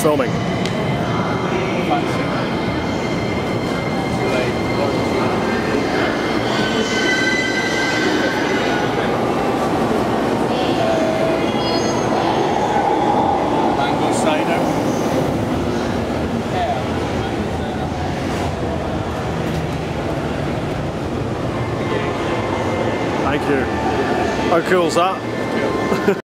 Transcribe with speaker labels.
Speaker 1: filming.
Speaker 2: Mango cider.
Speaker 1: Thank you. How cool is that?